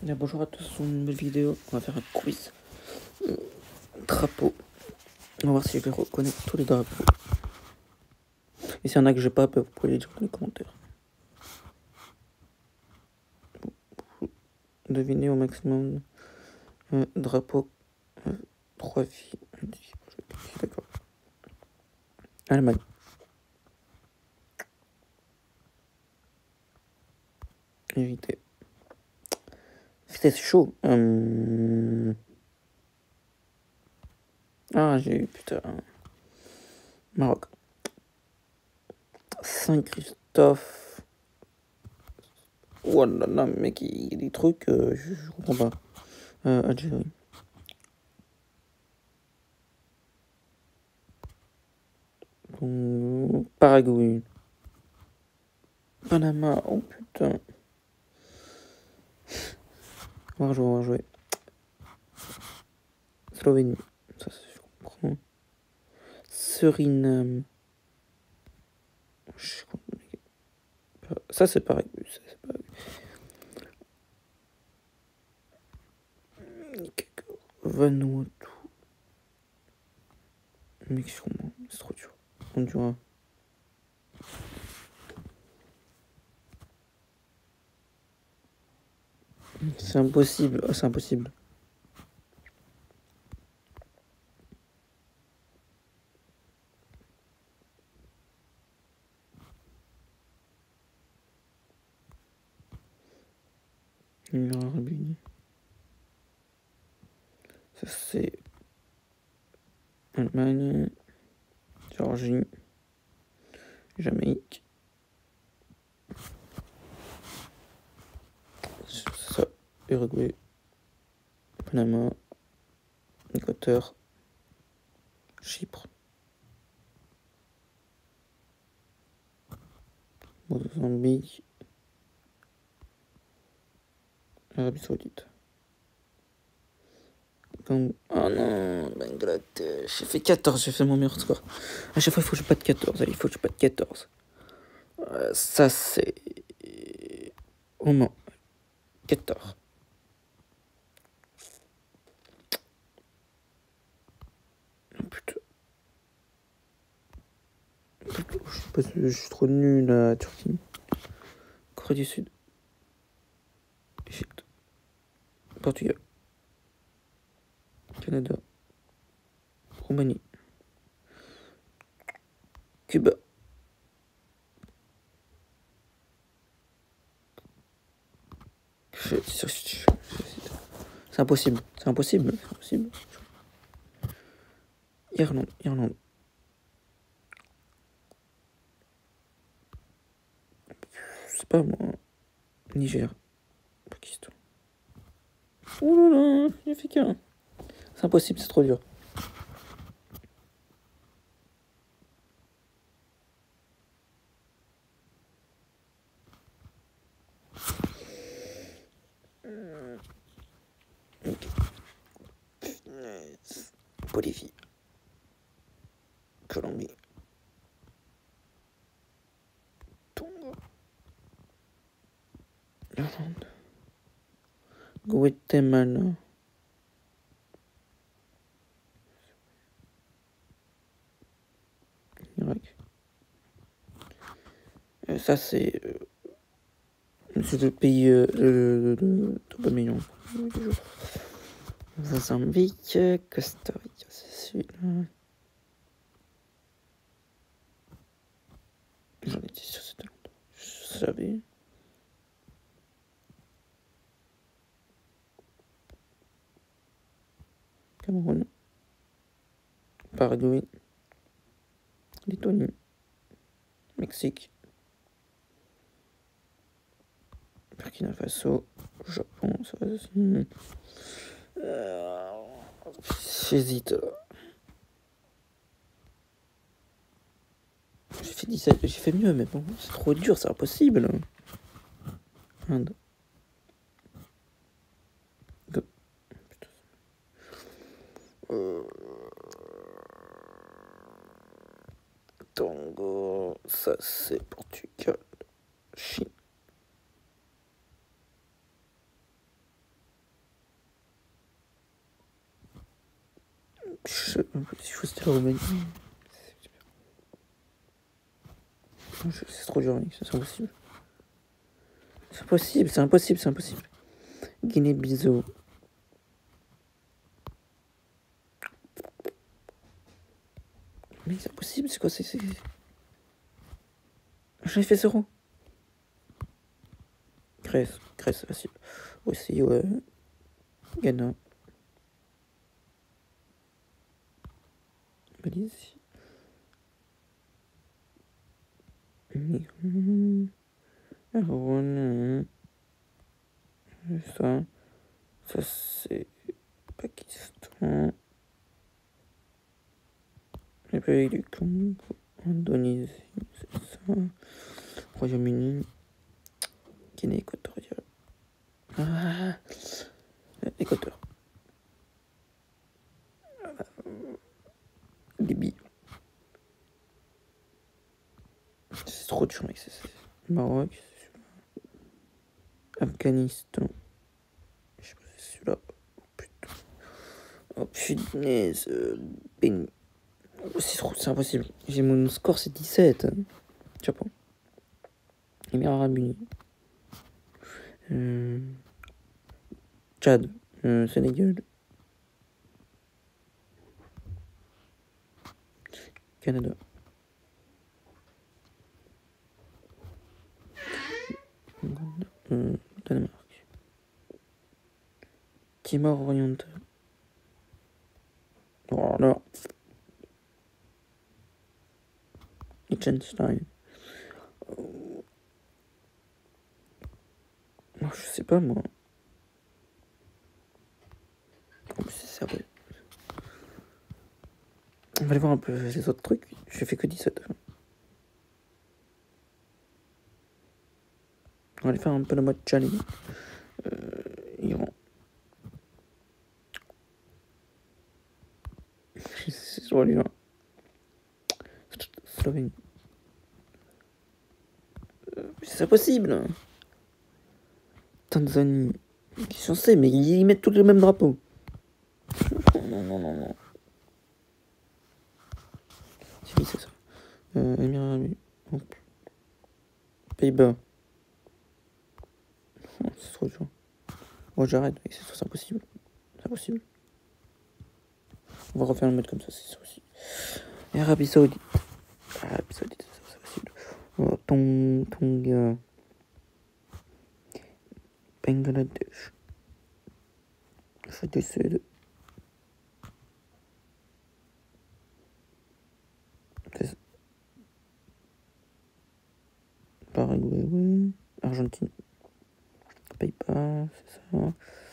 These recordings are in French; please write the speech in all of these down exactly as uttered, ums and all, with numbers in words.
Bien, bonjour à tous, sur une nouvelle vidéo. On va faire un quiz. Drapeau. On va voir si je vais reconnaître tous les drapeaux. Et s'il y en a que j'ai pas, vous pouvez les dire dans les commentaires. Devinez au maximum euh, drapeau. Euh, trois filles. D'accord. Allemagne. Éviter. C'est chaud. Hum... Ah, j'ai eu putain. Maroc. Saint-Christophe. Oh là là, mec, il y a des trucs, euh, je, je comprends pas. Euh, Algérie. Bon, Paraguay. Panama. Oh putain. On va rejouer, on va rejouer. Slovénie. Ça, je comprends. Suriname. Ça, c'est pareil. Ça, c'est pareil. Vanuatu. Mec, je comprends. C'est trop dur. Honduras. C'est impossible. Oh, c'est impossible. L'Arabie. Ça, c'est Allemagne. Géorgie. Jamaïque. Ça, Uruguay. Panama. Équateur. Chypre. Mozambique. Arabie Saoudite. Oh non, Bangladesh. J'ai fait quatorze, j'ai fait mon meilleur score. À chaque fois, il faut que je batte quatorze. Allez, il faut que je batte quatorze. Euh, ça, c'est. Au moins. quatorze. Oh, putain. Putain, je sais pas si je suis trop nul à Turquie. Corée du Sud. Égypte. Portugal. Canada. Roumanie. Cuba. C'est impossible. C'est impossible. C'est impossible. Irlande. Irlande. C'est pas moi. Niger. Pakistan. Oh là là, j'ai fait qu'un. C'est impossible, c'est trop dur. Bolivie. Colombie. Tonga. Irlande. Guatemala. Irak. Euh, ça, c'est. Euh, c'est le pays. Euh, le, le, le top million. Mozambique. Costa Rica, c'est celui-là. J'en étais sûr, c'était longtemps. Je savais. Cameroun. Paraguay. Lettonie. Mexique. Burkina Faso. Japon, ça va aussi. Euh, J'hésite. J'ai fait dix-sept, j'ai fait mieux, mais bon, c'est trop dur, c'est impossible. Inde. Euh... Tango, ça c'est Portugal. Chine. Je... Si je faisais la Roumanie. C'est trop dur, mec. C'est impossible. C'est impossible, c'est impossible, c'est impossible. Guinée-Bissau. Mais c'est impossible, c'est quoi? C'est. J'en ai fait zéro. Grèce, Grèce, facile. Aussi, ouais. Ghana. Malaisie. Rwanda. Ça, ça c'est Pakistan. République du Congo. Indonésie, c'est ça. Royaume-Uni. Guinée équatoriale. Ah, Équateur. Libye. C'est trop dur, mec. C'est, c'est... Maroc. Afghanistan. Je sais pas si c'est celui-là. Oh putain. Oh punaise. Euh, ben... oh, c'est trop, c'est impossible. J'ai mon score, c'est dix-sept. Tu vois pas. Émirats Arabes Unis. Euh... Tchad. Euh, Sénégal. Canada. Euh, Danemark. Timor oriental. Oh non. Liechtenstein. Oh, je sais pas moi. Oh, c'est sérieux. On va aller voir un peu les autres trucs. J'ai fait que dix-sept. On va aller faire un peu le mode challenge. Euh, Iran. C'est sur l'Iran. Slovénie. Euh, c'est possible. Tanzanie. Ils sont censés, mais ils mettent tous les mêmes drapeaux. Non, non, non, non. C'est qui c'est ça? Euh, Émirats Arabes. Pays-Bas. Oh, c'est trop dur. Oh, j'arrête, mec, c'est, c'est impossible. C'est impossible. On va refaire le mode comme ça, c'est possible. Et Arabie Saoudite. Arabie Saoudite, c'est possible. Oh, Tong, Tonga. Bangladesh. Afrique du Sud. C'est... Paraguay, ouais. Argentine. Paye pas, c'est ça.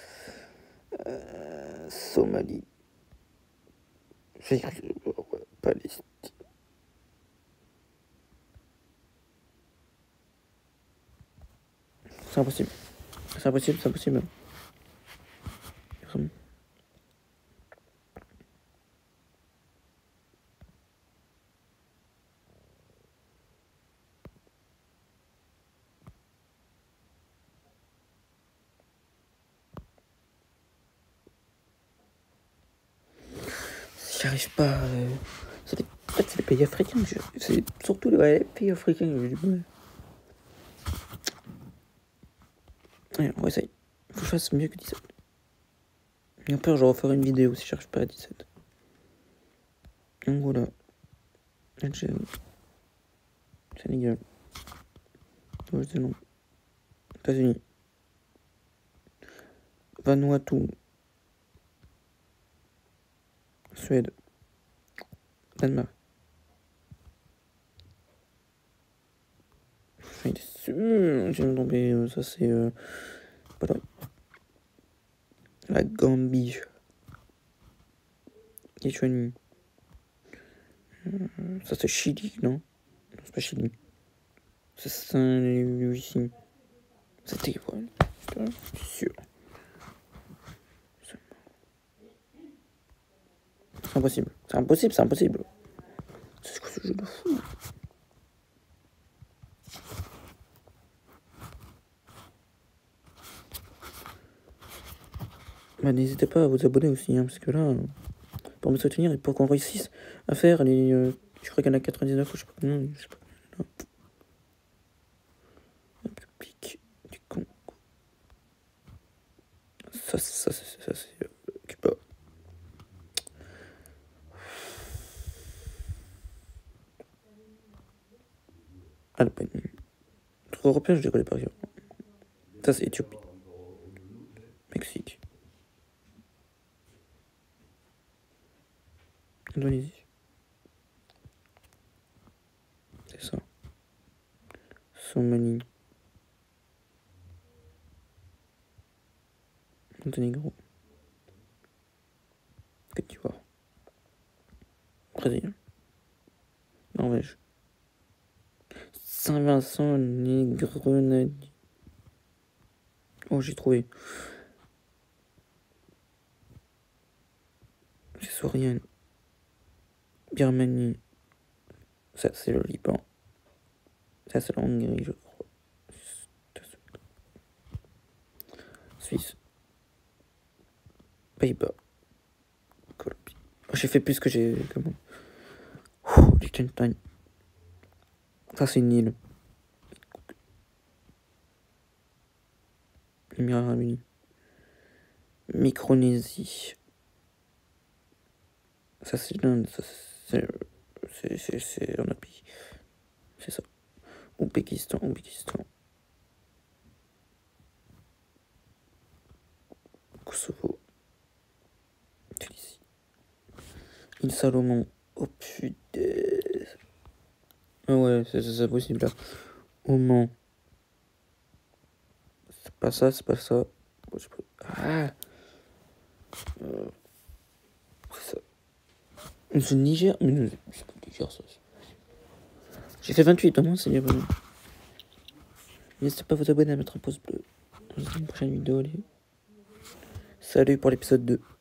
Euh, Somalie. J'ai écrit. Ouais, Palestine. C'est impossible. C'est impossible, c'est impossible. J'arrive pas. Euh... C'est des... En fait, c'est les pays africains. Je... C'est surtout ouais, les pays africains. Ouais. Allez, on va essayer. Faut que je fasse mieux que dix-sept. Et après, je vais refaire une vidéo si j'arrive pas à dix-sept. Angola. Algérie. Sénégal. Nouvelle-Zélande. États-Unis. Vanuatu. Suède. Danemark. J'étais sûr. J'ai tombé. Ça, c'est. Euh... Voilà. La Gambie. Lituanie. Euh, ça, c'est Chili, non? Non, c'est pas Chili. C'est Saint-Louis. C'était quoi? Je suis sûr. C'est impossible. C'est impossible, c'est impossible. C'est quoi ce jeu de fou? Bah, n'hésitez pas à vous abonner aussi, hein, parce que là, pour me soutenir et pour qu'on réussisse à faire les... Euh, je crois qu'il y en a quatre-vingt-dix-neuf ou je sais pas combien. Je sais pas combien. Public du Congo. Ça, ça, ça, ça c'est... Euh, Cuba. Albanie. Trop européen, je décollais pas. Ça, c'est Éthiopie. Mexique. Indonésie. C'est ça. Somalie. Monténégro. Côte d'Ivoire. Brésil. Norvège. Saint-Vincent, les Grenadines. Oh, j'ai trouvé. C'est Soriane. Birmanie. Ça, c'est le Liban. Ça, c'est la Hongrie, je crois. Suisse. Pays-Bas. Colombie. Oh, j'ai fait plus que j'ai... Comment oh, Liechtenstein. Ça, c'est une île. Émirats Arabes Unis. Micronésie. Ça, c'est l'Inde. Ça, c'est... C'est... C'est... C'est un autre pays. C'est ça. Ouzbékistan. Ouzbékistan. Kosovo. Tunisie. Île Salomon. Oh putain. Ah ouais, c'est ça possible là. Oman. C'est pas ça, c'est pas ça. Ah. Euh, c'est ça. C'est le Niger. Mais non, c'est pas le Niger ça. J'ai fait vingt-huit au moins, c'est bien. N'hésitez pas à vous abonner, à mettre un pouce bleu. Dans une prochaine vidéo, allez. Salut pour l'épisode deux.